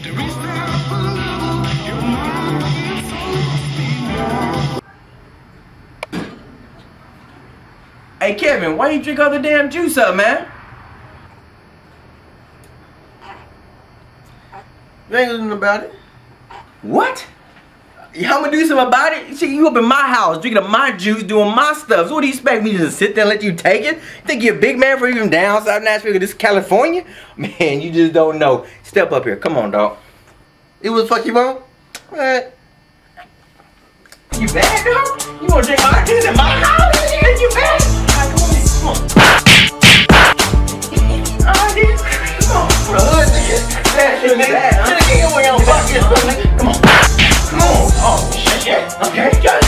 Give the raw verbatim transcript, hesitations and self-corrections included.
Hey Kevin, why you drink all the damn juice up, man? You ain't nothing about it. What? Y'all gonna do something about it? See, you up in my house, drinking my juice, doing my stuff. So what do you expect me to just sit there and let you take it? You think you're a big man for even down South Nashville, this is California? Man, you just don't know. Step up here. Come on, dog. It was fuck you on? Alright. You bad, dog? You wanna drink my juice in my house? You think you bad? Alright, come on. Come on. Alright, dude. Come on. Bro, nigga. That shit bad, huh? Come on. Come on. Oh, shit. Okay.